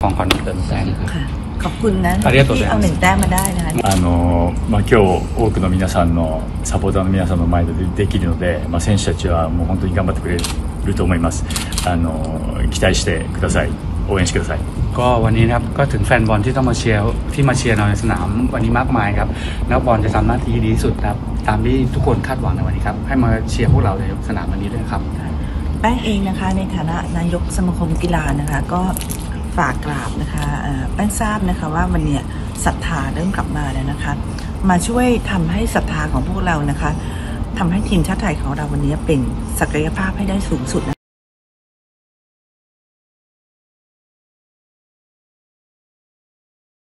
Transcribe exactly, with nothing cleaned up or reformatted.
ของขวัญวันเกิดแป้งครับขอบคุณนะที่เอาหนึ่งแต้มมาได้นะคะあの、まあ、今日多くの皆さんのサポーターの皆さんの前でできるので、まあ、選手たちはもう本当に頑張ってくれると思います。あの期待してください。応援してください。 ก็วันนี้นะครับก็ถึงแฟนบอลที่ต้องมาเชียร์ที่มาเชียร์เราในสนามวันนี้มากมายครับนักบอลจะทำหน้าที่ดีที่สุดครับตามที่ทุกคนคาดหวังในวันนี้ครับให้มาเชียร์พวกเราในสนามวันนี้ด้วยครับแป้งเองนะคะในฐานะนายกสมาคมกีฬานะคะก็ฝากกราบนะคะแป้งทราบนะคะว่าวันนี้ศรัทธาเริ่มกลับมาแล้วนะคะมาช่วยทำให้ศรัทธาของพวกเรานะคะทำให้ทีมชาติไทยของเราวันนี้เป็นศักยภาพให้ได้สูงสุด